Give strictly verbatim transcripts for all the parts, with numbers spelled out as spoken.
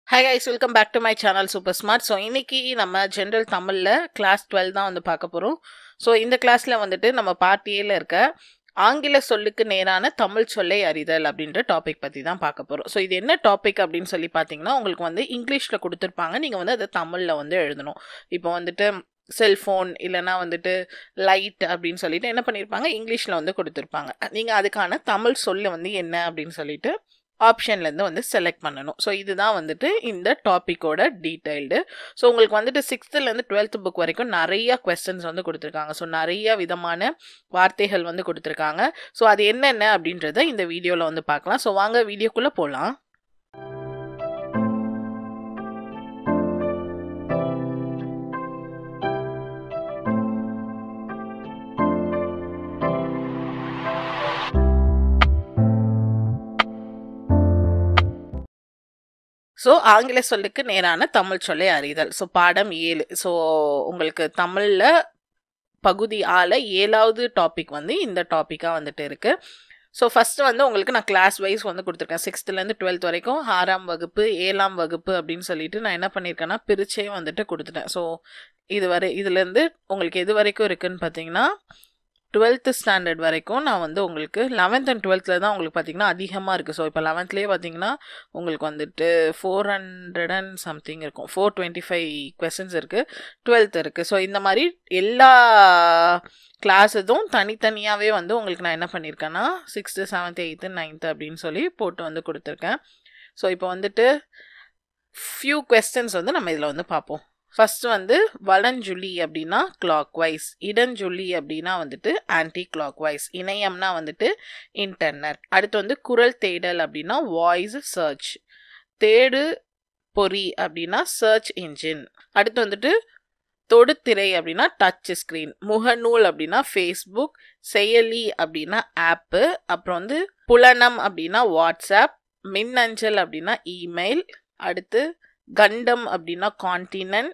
Hi guys, welcome back to my channel Super Smart. So இன்னைக்கு நம்ம general தமிழ்ல class twelve தான் வந்து பார்க்க போறோம். ஸோ இந்த கிளாஸ்ல வந்துட்டு நம்ம பார்ட் ஏல இருக்க ஆங்கில சொல்லுக்கு நேரான தமிழ் சொல்லை அறிதல் அப்படின்ற டாபிக் பத்தி தான் பார்க்க போறோம். ஸோ இது என்ன டாபிக் அப்படின்னு சொல்லி பார்த்தீங்கன்னா உங்களுக்கு வந்து இங்கிலீஷ்ல கொடுத்துருப்பாங்க, நீங்க வந்து அதை தமிழ்ல வந்து எழுதணும். இப்போ வந்துட்டு செல்ஃபோன் இல்லைனா வந்துட்டு லைட் அப்படின்னு சொல்லிட்டு என்ன பண்ணியிருப்பாங்க, இங்கிலீஷில் வந்து கொடுத்துருப்பாங்க. நீங்கள் அதுக்கான தமிழ் சொல்ல வந்து என்ன அப்படின்னு சொல்லிட்டு ஆப்ஷன்லேருந்து வந்து செலக்ட் பண்ணணும். ஸோ இதுதான் வந்துட்டு இந்த டாப்பிக்கோட டீட்டெயில்டு. ஸோ உங்களுக்கு வந்துட்டு சிக்ஸ்த்துலேருந்து டுவெல்த் புக் வரைக்கும் நிறைய கொஸ்டின்ஸ் வந்து கொடுத்துருக்காங்க. ஸோ நிறைய விதமான வார்த்தைகள் வந்து கொடுத்துருக்காங்க. ஸோ அது என்னென்ன அப்படின்றத இந்த வீடியோவில் வந்து பார்க்கலாம். ஸோ வாங்க வீடியோக்குள்ளே போகலாம். ஸோ ஆங்கில சொல்லுக்கு நேரான தமிழ் சொல்லை அறிதல். ஸோ பாடம் ஏழு. ஸோ உங்களுக்கு தமிழில் பகுதி ஆல ஏழாவது டாபிக் வந்து இந்த டாப்பிக்காக வந்துட்டு இருக்கு. ஸோ ஃபஸ்ட்டு வந்து உங்களுக்கு நான் கிளாஸ் வைஸ் வந்து கொடுத்துருக்கேன். சிக்ஸ்த்துலேருந்து டுவெல்த் வரைக்கும் ஆறாம் வகுப்பு ஏழாம் வகுப்பு அப்படின்னு சொல்லிட்டு நான் என்ன பண்ணியிருக்கேன்னா பிரிச்சே வந்துட்டு கொடுத்துட்டேன். ஸோ இது வரை இதுலேருந்து உங்களுக்கு எது வரைக்கும் இருக்குதுன்னு பார்த்தீங்கன்னா டுவெல்த்து ஸ்டாண்டர்ட் வரைக்கும் நான் வந்து உங்களுக்கு லெவன்த் அண்ட் டுவெல்த்தில் தான் உங்களுக்கு பார்த்திங்கன்னா அதிகமாக இருக்குது. ஸோ இப்போ லெவன்த்லேயே பார்த்திங்கன்னா உங்களுக்கு வந்துட்டு ஃபோர் ஹண்ட்ரட் அண்ட் சம்திங் இருக்கும், ஃபோர் டுவெண்ட்டி ஃபைவ் கொஸ்டின்ஸ் இருக்குது, டுவெல்த் இருக்குது. ஸோ இந்த மாதிரி எல்லா கிளாஸ் இதுவும் தனித்தனியாகவே வந்து உங்களுக்கு நான் என்ன பண்ணியிருக்கேன்னா சிக்ஸ்த்து செவன்த் எயித்து நைன்த்து அப்படின்னு சொல்லி போட்டு வந்து கொடுத்துருக்கேன். ஸோ இப்போ வந்துட்டு ஃபியூ கொஸ்டின்ஸ் வந்து நம்ம இதில் வந்து பார்ப்போம். ஃபர்ஸ்ட் வந்து வலஞ்சுழி அப்படின்னா கிளாக் வைஸ், இடஞ்சுழி அப்படின்னா வந்துட்டு ஆன்டி கிளாக் வைஸ், இணையம்னா வந்துட்டு இன்டர்நெட். அடுத்து வந்து குரல் தேடல் அப்படின்னா வாய்ஸ் சர்ச், தேடு பொறி அப்படின்னா சர்ச் இன்ஜின். அடுத்து வந்துட்டு தொடுதிரை அப்படின்னா டச் ஸ்க்ரீன், முகநூல் அப்படின்னா ஃபேஸ்புக், செயலி அப்படின்னா ஆப்பு, அப்புறம் வந்து புலனம் அப்படின்னா வாட்ஸ்அப், மின்னஞ்சல் அப்படின்னா இமெயில். அடுத்து கண்டம் அப்படின்னா கான்டினென்ட்,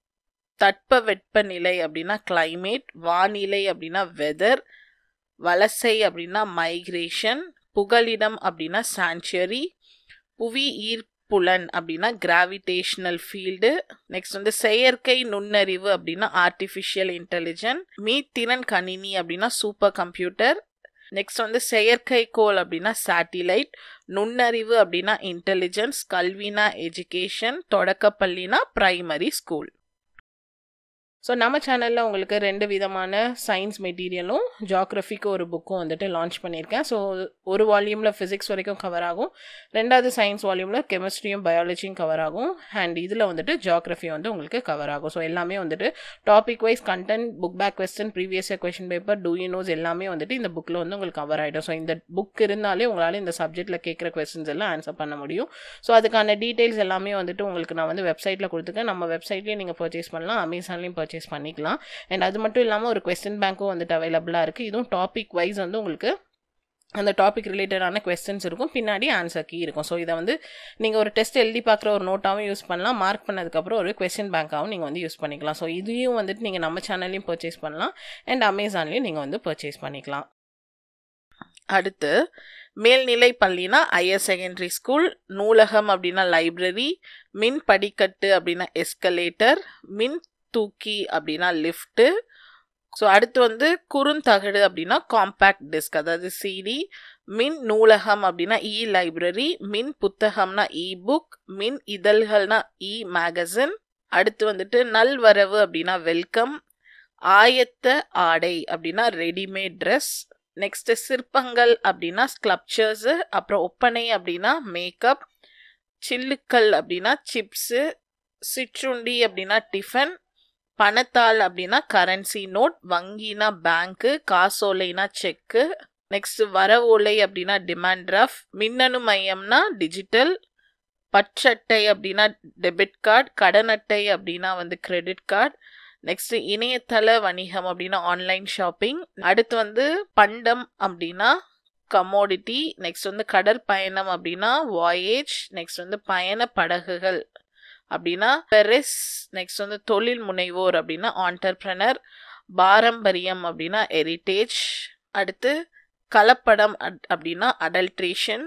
தட்ப வெப்பநிலை அப்படின்னா கிளைமேட், வானிலை அப்படின்னா வெதர், வலசை அப்படின்னா மைக்ரேஷன், புகலிடம் அப்படின்னா சாங்சுவரி, புவி ஈர்ப்புலன் அப்படின்னா கிராவிடேஷனல் ஃபீல்டு. நெக்ஸ்ட் வந்து செயற்கை நுண்ணறிவு அப்படின்னா ஆர்டிஃபிஷியல் இன்டெலிஜென்ட், மீத்திறன் கணினி அப்படின்னா சூப்பர் கம்ப்யூட்டர். நெக்ஸ்ட் வந்து செயற்கைக்கோள் அப்படின்னா சேட்டிலைட், நுண்ணறிவு அப்படின்னா இன்டெலிஜென்ஸ், கல்வினா எஜுகேஷன், தொடக்கப்பள்ளினா பிரைமரி ஸ்கூல். ஸோ நம்ம சேனலில் உங்களுக்கு ரெண்டு விதமான சயின்ஸ் மெட்டீரியலும் ஜியாகிரஃபிக்கு ஒரு புக்கும் வந்துட்டு லான்ச் பண்ணியிருக்கேன். ஸோ ஒரு வால்யூமில் ஃபிசிக்ஸ் வரைக்கும் கவர் ஆகும், ரெண்டாவது சயின்ஸ் வால்யூமில் கெமிஸ்ட்ரியும் பயாலஜியும் கவர் ஆகும், அண்ட் இதில் வந்துட்டு ஜியாகிரஃபி வந்து உங்களுக்கு கவர் ஆகும். ஸோ எல்லாமே வந்துட்டு topic wise content, book back question, previous year question paper, do you knows எல்லாமே வந்துட்டு இந்த புக்கில் வந்து உங்களுக்கு கவர் ஆகிடும். ஸோ இந்த புக் இருந்தாலே உங்களால் இந்த சப்ஜெக்டில் கேட்குற கொஸ்டின்ஸ் எல்லாம் ஆன்சர் பண்ண முடியும். ஸோ அதுக்கான டீட்டெயில்ஸ் எல்லாமே வந்துட்டு உங்களுக்கு நான் வந்து வெப்சைட்டில் கொடுத்துருக்கேன். நம்ம வெப்சைட்லேயும் நீங்கள் பர்ச்சேஸ் பண்ணலாம், அமேசான்லேயும் பர்ச்சேஸ் பண்ணிக்கலாம். அண்ட் அது மட்டும் இல்லாமல் ஒரு கொஸ்டின் பேங்க்கும் வந்துட்டு அவைலபிளாக இருக்குது. இதுவும் டாபிக் வைஸ் வந்து உங்களுக்கு அந்த டாபிக் ரிலேட்டடான கொஸ்டின்ஸ் இருக்கும், பின்னாடி ஆன்சர் கீ இருக்கும். ஸோ இதை வந்து நீங்கள் ஒரு டெஸ்ட் எழுதி பார்க்குற ஒரு நோட்டாகவும் யூஸ் பண்ணலாம், மார்க் பண்ணதுக்கப்புறம் ஒரு கொஸ்டின் பேங்காகவும் நீங்கள் வந்து யூஸ் பண்ணிக்கலாம். ஸோ இதையும் வந்துட்டு நீங்கள் நம்ம சேனல்லையும் பர்ச்சேஸ் பண்ணலாம், அண்ட் அமேசான்லேயும் நீங்கள் வந்து பர்ச்சேஸ் பண்ணிக்கலாம். அடுத்து மேல்நிலை பள்ளினா ஹையர் செகண்டரி ஸ்கூல், நூலகம் அப்படின்னா லைப்ரரி, மின் படிக்கட்டு அப்படின்னா எஸ்கலேட்டர், மின் தூக்கி அப்படின்னா லிஃப்ட்டு. ஸோ அடுத்து வந்து குறுந்தகடு அப்படின்னா காம்பேக்ட் டிஸ்க் அதாவது சிடி, மின் நூலகம் அப்படின்னா இ லைப்ரரி, மின் புத்தகம்னா இ புக், மின் இதழ்கள்னா இ மேகசின். அடுத்து வந்துட்டு நல்வரவு அப்படின்னா வெல்கம், ஆயத்த ஆடை அப்படின்னா ரெடிமேட் ட்ரெஸ். நெக்ஸ்ட் சிற்பங்கள் அப்படின்னா ஸ்கல்ப்சர்ஸு, அப்புறம் ஒப்பனை அப்படின்னா மேக்கப், சில்லுக்கள் அப்படின்னா சிப்ஸு, சிற்றுண்டி அப்படின்னா டிஃபன், பணத்தாள் அப்படின்னா கரன்சி நோட், வங்கினா பேங்க்கு, காசோலைனா செக்கு. நெக்ஸ்ட் வரவோலை அப்படின்னா டிமாண்ட் டிராஃப்ட், மின்னணு மையம்னா டிஜிட்டல், பற்றட்டை அப்படின்னா டெபிட் கார்டு, கடன் அட்டை அப்படின்னா வந்து கிரெடிட் கார்டு. நெக்ஸ்ட் இணையதள வணிகம் அப்படின்னா ஆன்லைன் ஷாப்பிங். அடுத்து வந்து பண்டம் அப்படின்னா கமோடிட்டி. நெக்ஸ்ட் வந்து கடற்பயணம் அப்படின்னா வாயேஜ். நெக்ஸ்ட் வந்து பயண படகுகள் அப்படின்னா பெரிஸ். நெக்ஸ்ட் வந்து தொழில் முனைவோர் அப்படின்னா ஆண்டர்பிரனர், பாரம்பரியம் அப்படின்னா ஹெரிட்டேஜ். அடுத்து கலப்படம் அப்படின்னா அடல்ட்ரேஷன்,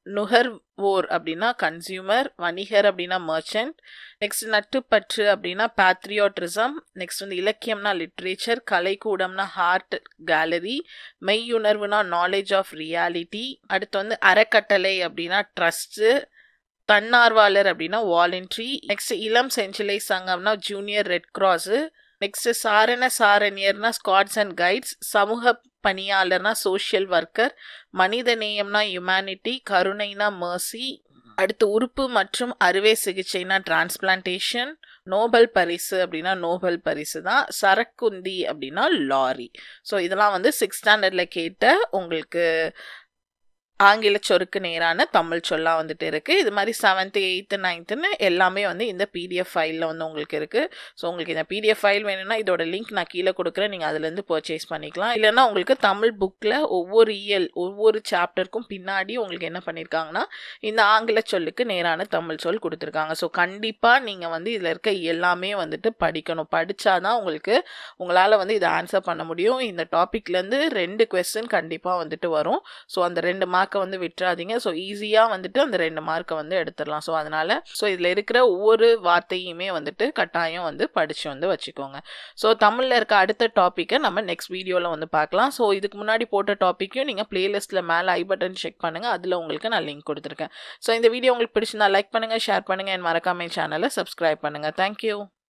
நுகர்வோர் அப்படின்னா கன்சியூமர், வணிகர் அப்படின்னா மர்ச்சன்ட், நெக்ஸ்ட் நட்டுப்பற்று அப்படின்னா பேட்ரியாட்டிசம், நெக்ஸ்ட் வந்து இலக்கியம்னா லிட்ரேச்சர், கலைக்கூடம்னா ஹார்ட் கேலரி, மெய்யுணர்வுனா நாலேஜ் ஆஃப் ரியாலிட்டி, அடுத்து வந்து அறக்கட்டளை அப்படின்னா ட்ரஸ்ட்டு, தன்னார்வலர் அப்படின்னா வாலண்டரி, நெக்ஸ்ட் இளம் செஞ்சிலை சங்கம்னா ஜூனியர் ரெட் கிராஸு, நெக்ஸ்ட் சாரண சாரணியர்னா ஸ்காட்ஸ் அண்ட் கைட்ஸ், சமூக பணியாளர்னா சோஷியல் ஒர்க்கர், மனித நேயம்னா ஹியூமனிட்டி, கருணைனா மர்சி, அடுத்து உறுப்பு மற்றும் அறுவை சிகிச்சைனா டிரான்ஸ்பிளான்டேஷன், நோபல் பரிசு அப்படின்னா நோபல் பரிசு தான், சரக்குந்தி அப்படின்னா லாரி. ஸோ இதெல்லாம் வந்து சிக்ஸ் ஸ்டாண்டர்டில் கேட்ட உங்களுக்கு ஆங்கில சொருக்கு நேரான தமிழ் சொல்லா வந்துட்டு இருக்கு. இது மாதிரி செவன்த்து எயித்து நைன்த்துன்னு எல்லாமே வந்து இந்த பிடிஎஃப் ஃபைலில் வந்து உங்களுக்கு இருக்கு. ஸோ உங்களுக்கு இந்த பிடிஎஃப் ஃபைல் வேணும்னா இதோட லிங்க் நான் கீழே கொடுக்குறேன், நீங்கள் அதுலேருந்து பர்ச்சேஸ் பண்ணிக்கலாம். இல்லைன்னா உங்களுக்கு தமிழ் புக்கில் ஒவ்வொரு இயல் ஒவ்வொரு சாப்டருக்கும் பின்னாடி உங்களுக்கு என்ன பண்ணியிருக்காங்கன்னா இந்த ஆங்கில சொல்லுக்கு நேரான தமிழ் சொல் கொடுத்துருக்காங்க. ஸோ கண்டிப்பாக நீங்கள் வந்து இதில் இருக்க எல்லாமே வந்துட்டு படிக்கணும். படித்தாதான் உங்களுக்கு உங்களால் வந்து இதை ஆன்சர் பண்ண முடியும். இந்த டாப்பிக்லேருந்து ரெண்டு கொஸ்டின் கண்டிப்பாக வந்துட்டு வரும். ஸோ அந்த ரெண்டு மார்க் வந்து விட்டுறாதீங்க. ஸோ ஈஸியாக வந்துட்டு அந்த ரெண்டு மார்க்கை வந்து எடுத்துடலாம். ஸோ அதனால ஸோ இதில் இருக்கிற ஒவ்வொரு வார்த்தையுமே வந்துட்டு கட்டாயம் வந்து படித்து வந்து வச்சுக்கோங்க. ஸோ தமிழில் இருக்க அடுத்த டாப்பிக்கை நம்ம நெக்ஸ்ட் வீடியோவில் வந்து பார்க்கலாம். ஸோ இதுக்கு முன்னாடி போட்ட டாப்பிக்கையும் நீங்கள் பிளேலிஸ்ட்டில் மேலே ஐ பட்டன் செக் பண்ணுங்கள், அதில் உங்களுக்கு நான் லிங்க் கொடுத்துருக்கேன். ஸோ இந்த வீடியோ உங்களுக்கு பிடிச்சிருந்தா லைக் பண்ணுங்கள், ஷேர் பண்ணுங்கள், என் மறக்காம சேனலை சப்ஸ்கிரைப் பண்ணுங்கள். தேங்க்யூ.